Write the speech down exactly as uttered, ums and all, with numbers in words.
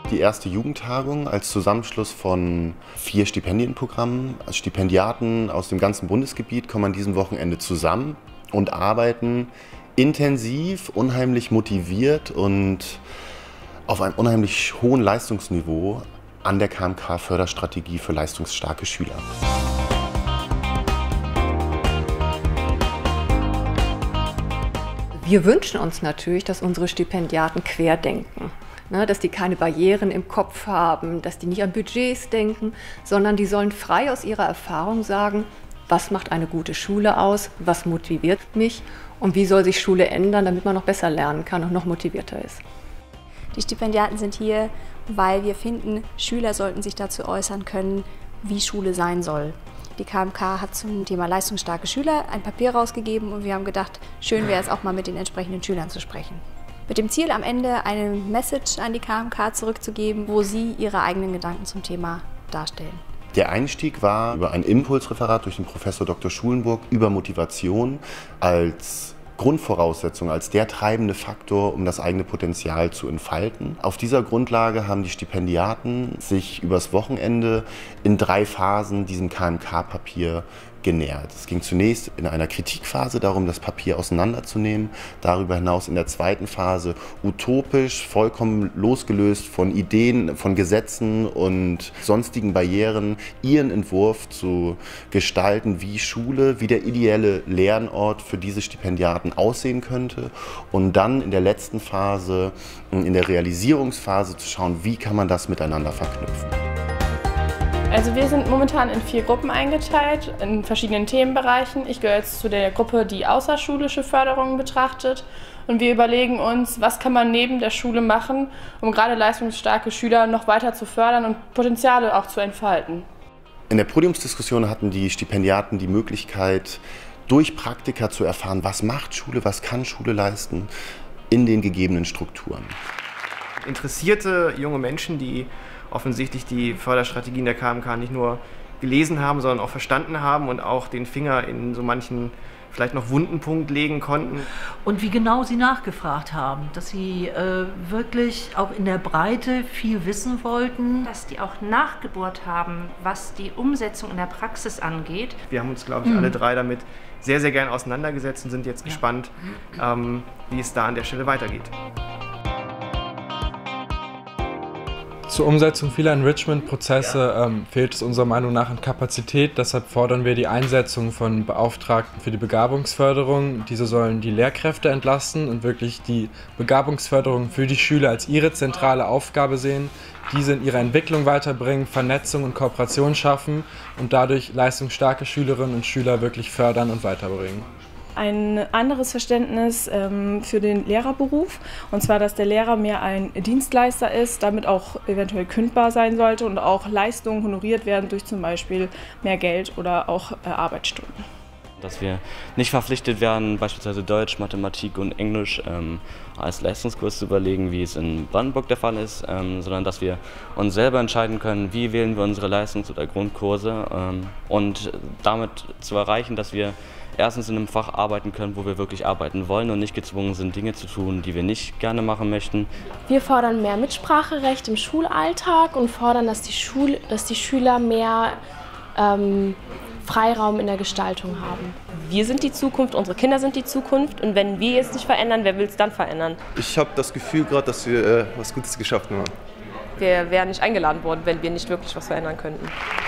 die erste Jugendtagung als Zusammenschluss von vier Stipendienprogrammen. Stipendiaten aus dem ganzen Bundesgebiet kommen an diesem Wochenende zusammen und arbeiten intensiv, unheimlich motiviert und auf einem unheimlich hohen Leistungsniveau an der K M K-Förderstrategie für leistungsstarke Schüler. Wir wünschen uns natürlich, dass unsere Stipendiaten querdenken. Ne, dass die keine Barrieren im Kopf haben, dass die nicht an Budgets denken, sondern die sollen frei aus ihrer Erfahrung sagen, was macht eine gute Schule aus, was motiviert mich und wie soll sich Schule ändern, damit man noch besser lernen kann und noch motivierter ist. Die Stipendiaten sind hier, weil wir finden, Schüler sollten sich dazu äußern können, wie Schule sein soll. Die K M K hat zum Thema leistungsstarke Schüler ein Papier rausgegeben und wir haben gedacht, schön wäre es auch mal mit den entsprechenden Schülern zu sprechen. Mit dem Ziel, am Ende eine Message an die K M K zurückzugeben, wo sie ihre eigenen Gedanken zum Thema darstellen. Der Einstieg war über ein Impulsreferat durch den Professor Doktor Schulenburg über Motivation als Grundvoraussetzung, als der treibende Faktor, um das eigene Potenzial zu entfalten. Auf dieser Grundlage haben die Stipendiaten sich übers Wochenende in drei Phasen diesem K M K-Papier genähert. Es ging zunächst in einer Kritikphase darum, das Papier auseinanderzunehmen. Darüber hinaus in der zweiten Phase utopisch, vollkommen losgelöst von Ideen, von Gesetzen und sonstigen Barrieren, ihren Entwurf zu gestalten, wie Schule, wie der ideelle Lernort für diese Stipendiaten aussehen könnte. Und dann in der letzten Phase, in der Realisierungsphase zu schauen, wie kann man das miteinander verknüpfen. Also wir sind momentan in vier Gruppen eingeteilt, in verschiedenen Themenbereichen. Ich gehöre jetzt zu der Gruppe, die außerschulische Förderungen betrachtet. Und wir überlegen uns, was kann man neben der Schule machen, um gerade leistungsstarke Schüler noch weiter zu fördern und Potenziale auch zu entfalten. In der Podiumsdiskussion hatten die Stipendiaten die Möglichkeit, durch Praktika zu erfahren, was macht Schule, was kann Schule leisten in den gegebenen Strukturen. Interessierte junge Menschen, die offensichtlich die Förderstrategien der K M K nicht nur gelesen haben, sondern auch verstanden haben und auch den Finger in so manchen vielleicht noch wunden Punkt legen konnten. Und wie genau sie nachgefragt haben, dass sie äh, wirklich auch in der Breite viel wissen wollten. Dass die auch nachgebohrt haben, was die Umsetzung in der Praxis angeht. Wir haben uns, glaube ich, mhm. alle drei damit sehr, sehr gern auseinandergesetzt und sind jetzt ja. gespannt, ähm, wie es da an der Stelle weitergeht. Zur Umsetzung vieler Enrichment-Prozesse ähm, fehlt es unserer Meinung nach an Kapazität. Deshalb fordern wir die Einsetzung von Beauftragten für die Begabungsförderung. Diese sollen die Lehrkräfte entlasten und wirklich die Begabungsförderung für die Schüler als ihre zentrale Aufgabe sehen. Diese in ihrer Entwicklung weiterbringen, Vernetzung und Kooperation schaffen und dadurch leistungsstarke Schülerinnen und Schüler wirklich fördern und weiterbringen. Ein anderes Verständnis ähm, für den Lehrerberuf, und zwar, dass der Lehrer mehr ein Dienstleister ist, damit auch eventuell kündbar sein sollte und auch Leistungen honoriert werden durch zum Beispiel mehr Geld oder auch äh, Arbeitsstunden. Dass wir nicht verpflichtet werden, beispielsweise Deutsch, Mathematik und Englisch ähm, als Leistungskurs zu überlegen, wie es in Brandenburg der Fall ist, ähm, sondern dass wir uns selber entscheiden können, wie wählen wir unsere Leistungs- oder Grundkurse ähm, und damit zu erreichen, dass wir erstens in einem Fach arbeiten können, wo wir wirklich arbeiten wollen und nicht gezwungen sind, Dinge zu tun, die wir nicht gerne machen möchten. Wir fordern mehr Mitspracherecht im Schulalltag und fordern, dass die, Schul dass die Schüler mehr ähm, Freiraum in der Gestaltung haben. Wir sind die Zukunft, unsere Kinder sind die Zukunft und wenn wir jetzt nicht verändern, wer will es dann verändern? Ich habe das Gefühl gerade, dass wir äh, was Gutes geschafft haben. Wir wären nicht eingeladen worden, wenn wir nicht wirklich was verändern könnten.